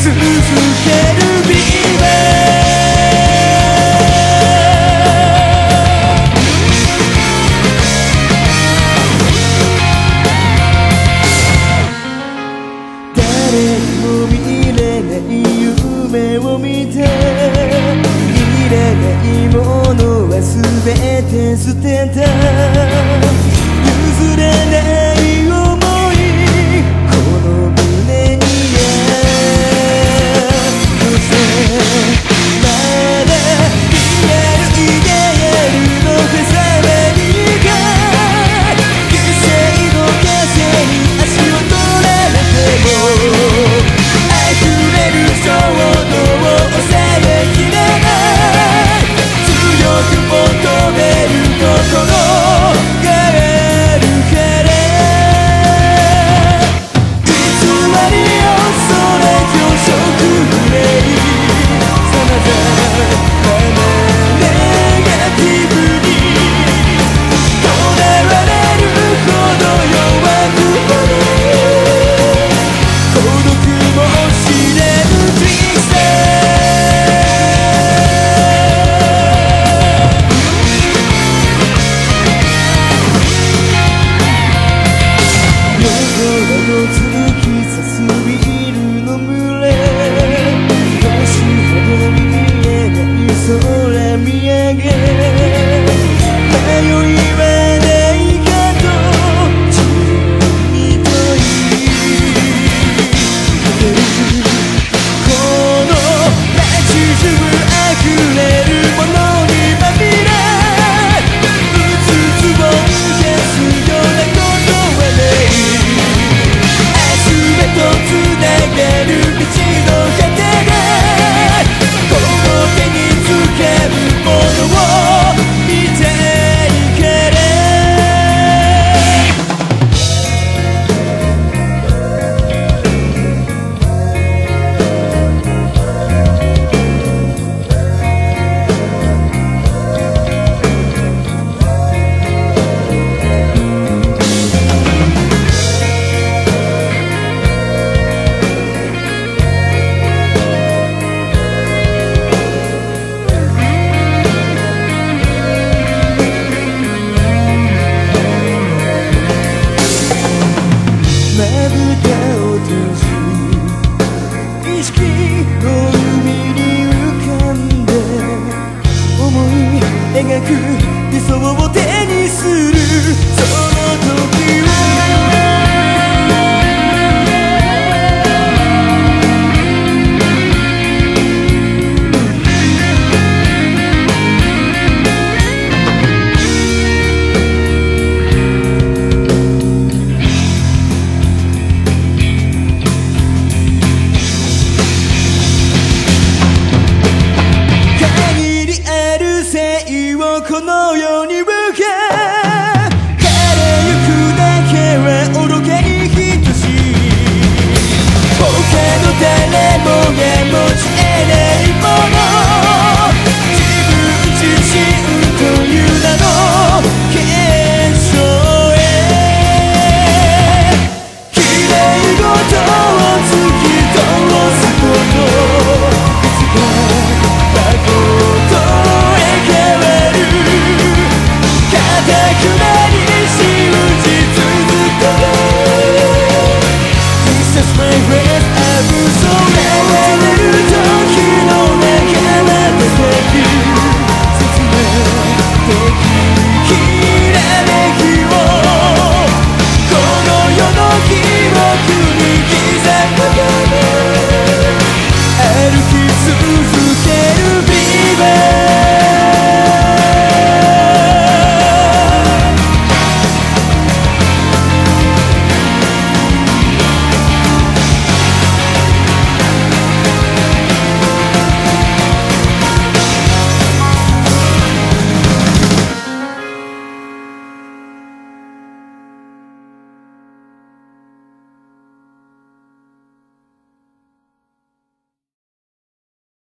るビーバー誰にも見れない夢を見ていらないものは全て捨てた譲れない想いこの胸にまだ言えるの手さえにか犠牲の風に足を取られても溢れる衝動を抑えきれない強く求める心があるから偽りをそれ今日食れるさまざまなネガティブにとらわれるほど弱くなる孤独も知れぬ人生夜空の突き刺すビルの群れ星ほどに見えない空見上げ迷いはないかと自分に問いこの街中溢れるものにまみれうつつを消すようなことはない明日へとつながる道の果てでこの手につかむものを見たいからまぶたを閉じ意識